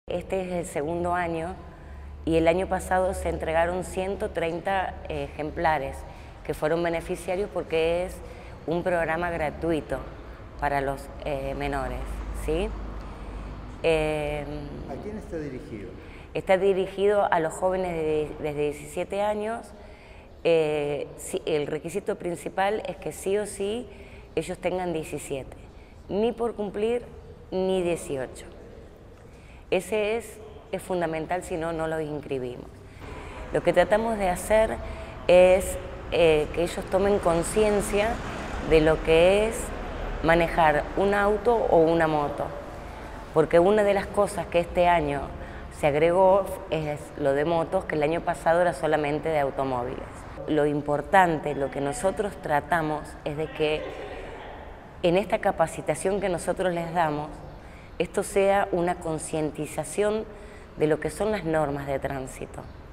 Este es el segundo año y el año pasado se entregaron 130 ejemplares que fueron beneficiarios porque es un programa gratuito para los menores, ¿sí? ¿A quién está dirigido? Está dirigido a los jóvenes desde 17 años. El requisito principal es que sí o sí ellos tengan 17, ni por cumplir ni 18. Ese es fundamental, si no, no los inscribimos. Lo que tratamos de hacer es que ellos tomen conciencia de lo que es manejar un auto o una moto, porque una de las cosas que este año se agregó es lo de motos, que el año pasado era solamente de automóviles. Lo importante, lo que nosotros tratamos es de que en esta capacitación que nosotros les damos, esto sea una concientización de lo que son las normas de tránsito.